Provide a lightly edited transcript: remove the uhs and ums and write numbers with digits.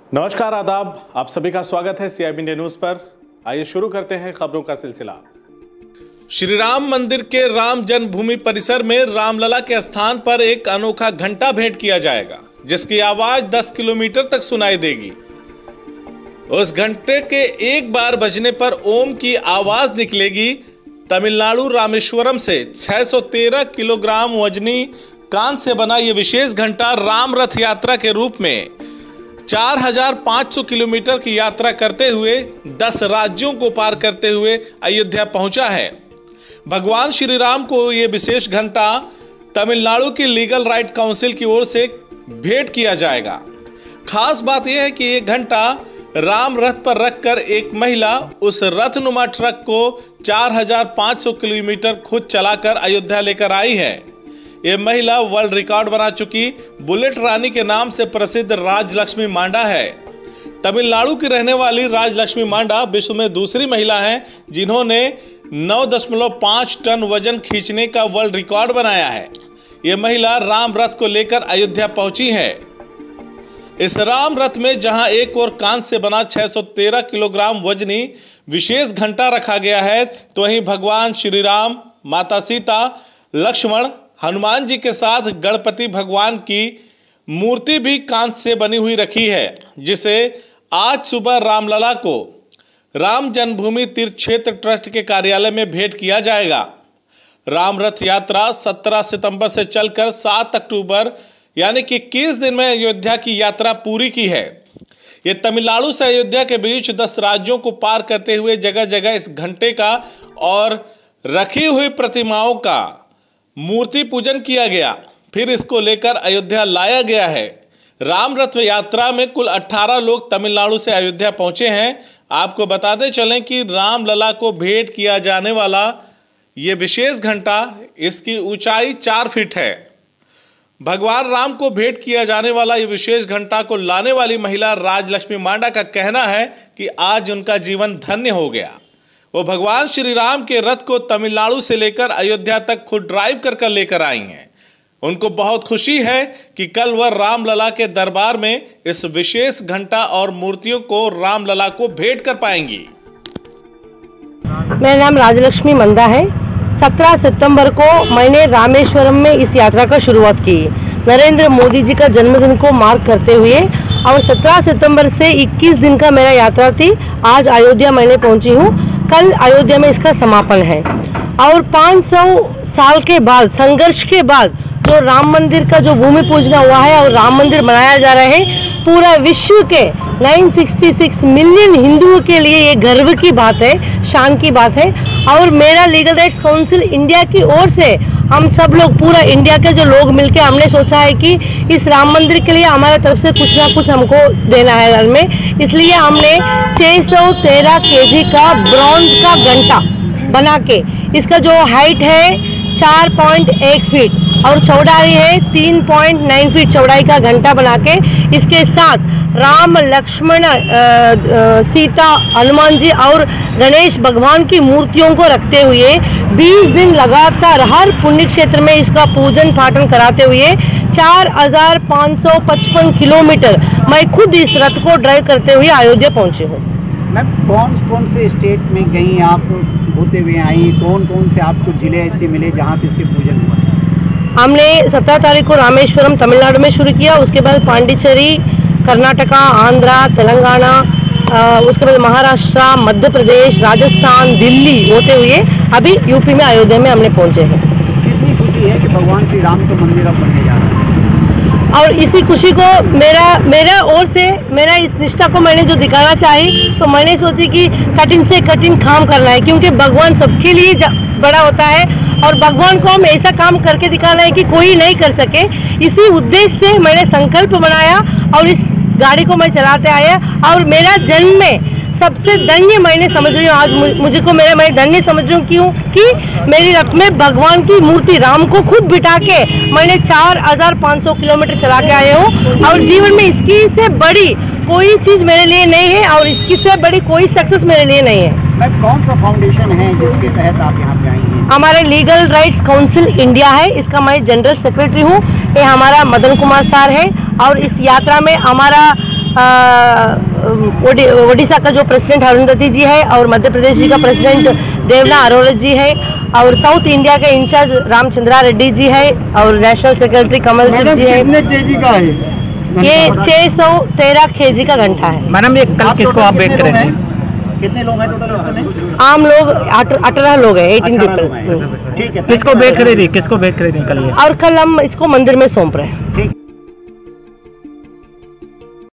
नमस्कार, आदाब। आप सभी का स्वागत है CIB इंडिया न्यूज पर। आइए शुरू करते हैं खबरों का सिलसिला। श्री राम मंदिर के राम जन्मभूमि परिसर में रामलला के स्थान पर एक अनोखा घंटा भेंट किया जाएगा, जिसकी आवाज 10 किलोमीटर तक सुनाई देगी। उस घंटे के एक बार बजने पर ओम की आवाज निकलेगी। तमिलनाडु रामेश्वरम से 613 किलोग्राम वजनी कांच से बना यह विशेष घंटा राम रथ यात्रा के रूप में 4500 किलोमीटर की यात्रा करते हुए 10 राज्यों को पार करते हुए अयोध्या पहुंचा है। भगवान श्री राम को यह विशेष घंटा तमिलनाडु की लीगल राइट काउंसिल की ओर से भेंट किया जाएगा। खास बात यह है कि यह घंटा राम रथ पर रखकर एक महिला उस रथनुमा ट्रक को 4500 किलोमीटर खुद चलाकर अयोध्या लेकर आई है। यह महिला वर्ल्ड रिकॉर्ड बना चुकी बुलेट रानी के नाम से प्रसिद्ध राजलक्ष्मी मांडा है। तमिलनाडु की रहने वाली राजलक्ष्मी मांडा विश्व में दूसरी महिला हैं जिन्होंने 9.5 टन वजन खींचने का वर्ल्ड रिकॉर्ड बनाया है। यह महिला राम रथ को लेकर अयोध्या पहुंची है। इस राम रथ में जहां एक और कांच से बना 613 किलोग्राम वजनी विशेष घंटा रखा गया है, तो वहीं भगवान श्री राम, माता सीता, लक्ष्मण, हनुमान जी के साथ गणपति भगवान की मूर्ति भी कांच से बनी हुई रखी है, जिसे आज सुबह रामलला को राम जन्मभूमि तीर्थ क्षेत्र ट्रस्ट के कार्यालय में भेंट किया जाएगा। राम रथ यात्रा 17 सितंबर से चलकर 7 अक्टूबर यानी कि 21 दिन में अयोध्या की यात्रा पूरी की है। ये तमिलनाडु से अयोध्या के बीच 10 राज्यों को पार करते हुए जगह जगह इस घंटे का और रखी हुई प्रतिमाओं का मूर्ति पूजन किया गया, फिर इसको लेकर अयोध्या लाया गया है। राम रथ यात्रा में कुल 18 लोग तमिलनाडु से अयोध्या पहुंचे हैं। आपको बताते चलें कि रामलला को भेंट किया जाने वाला ये विशेष घंटा, इसकी ऊंचाई 4 फीट है। भगवान राम को भेंट किया जाने वाला ये विशेष घंटा को लाने वाली महिला राजलक्ष्मी मांडा का कहना है कि आज उनका जीवन धन्य हो गया। वो भगवान श्री राम के रथ को तमिलनाडु से लेकर अयोध्या तक खुद ड्राइव कर लेकर आई हैं। उनको बहुत खुशी है कि कल वह रामलला के दरबार में इस विशेष घंटा और मूर्तियों को रामलला को भेंट कर पाएंगी। मेरा नाम राजलक्ष्मी मंदा है। 17 सितंबर को मैंने रामेश्वरम में इस यात्रा का शुरुआत की, नरेंद्र मोदी जी का जन्मदिन को मार्क करते हुए, और 17 सितंबर से 21 दिन का मेरा यात्रा थी। आज अयोध्या मैंने पहुंची हूँ। कल अयोध्या में इसका समापन है और 500 साल के बाद, संघर्ष के बाद जो राम मंदिर का जो भूमि पूजन हुआ है और राम मंदिर बनाया जा रहा है, पूरा विश्व के 966 मिलियन हिंदुओं के लिए ये गर्व की बात है, शान की बात है। और मेरा लीगल राइट्स काउंसिल इंडिया की ओर से हम सब लोग, पूरा इंडिया के जो लोग मिलकर हमने सोचा है कि इस राम मंदिर के लिए हमारे तरफ से कुछ ना कुछ हमको देना है घर में, इसलिए हमने 613 kg का ब्रॉन्ज का घंटा बना के, इसका जो हाइट है 4.1 फीट और चौड़ाई है 3.9 फीट चौड़ाई का घंटा बना के, इसके साथ राम, लक्ष्मण, सीता, हनुमान जी और गणेश भगवान की मूर्तियों को रखते हुए 20 दिन लगातार हर पुण्य क्षेत्र में इसका पूजन पाठन कराते हुए 4555 किलोमीटर मैं खुद इस रथ को ड्राइव करते हुए अयोध्या पहुंची हूँ। मैम, कौन कौन से स्टेट में गई आप होते हुए आई? कौन कौन से आपको जिले ऐसे मिले जहाँ पे इसके पूजन हुआ? हमने 17 तारीख को रामेश्वरम तमिलनाडु में शुरू किया, उसके बाद पांडिचेरी, कर्नाटका, आंध्रा, तेलंगाना, उसके बाद महाराष्ट्र, मध्य प्रदेश, राजस्थान, दिल्ली होते हुए अभी यूपी में अयोध्या में हमने पहुंचे हैं। कितनी खुशी है कि भगवान श्री राम का मंदिर अब बनने जा रहा है, और इसी खुशी को मेरा ओर से मेरा इस निष्ठा को मैंने जो दिखाना चाही, तो मैंने सोची कि कठिन से कठिन काम करना है, क्योंकि भगवान सबके लिए बड़ा होता है और भगवान को हम ऐसा काम करके दिखाना है कि कोई नहीं कर सके। इसी उद्देश्य से मैंने संकल्प बनाया और इस गाड़ी को मैं चलाते आया, और मेरा जन्म में सबसे धन्य मैंने समझ रही हूँ आज मुझे को मैं धन्य समझ रही हूँ। क्यों कि मेरी रथ में भगवान की मूर्ति राम को खुद बिठा के मैंने 4500 किलोमीटर चला के आए हूँ, और जीवन में इसकी से बड़ी कोई चीज मेरे लिए नहीं है और इसकी से बड़ी कोई सक्सेस मेरे लिए नहीं है। मैं कौन सा फाउंडेशन है जिसके तहत आप यहाँ पे आई हैं? हमारे लीगल राइट्स काउंसिल इंडिया है, इसका मैं जनरल सेक्रेटरी हूँ। ये हमारा मदन कुमार सर है, और इस यात्रा में हमारा ओडिशा का जो प्रेसिडेंट अरुंधति जी है और मध्य प्रदेश जी का प्रेसिडेंट देवना अरोड़ा जी है और साउथ इंडिया के इंचार्ज रामचंद्रा रेड्डी जी है और नेशनल सेक्रेटरी कमलजीत जी है। कितने केजी का है ये 613 केजी का घंटा है। मैडम, ये कल किसको आप बेच रहे थे? कितने लोग हैं टोटल? आम लोग 18 लोग हैं, 18 पीपल। ठीक है। किसको बेच रही थी कल ये? और कल हम इसको मंदिर में सौंप रहे हैं। ठीक।